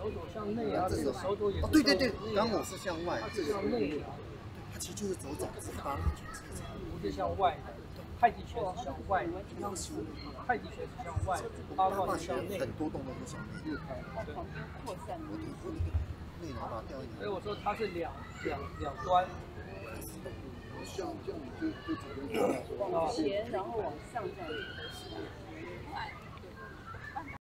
手肘向内啊，这个手肘也是。 对对对，刚我是向外， 它是向内的。 它其实就是走爪子吧， 不是向外的。太极拳是向外的，太极拳是向外的，八卦是向内。 很多动作都向内。 扩散。 内然后把它掉进来。 所以我说它是两端。 往前，然后往上这样。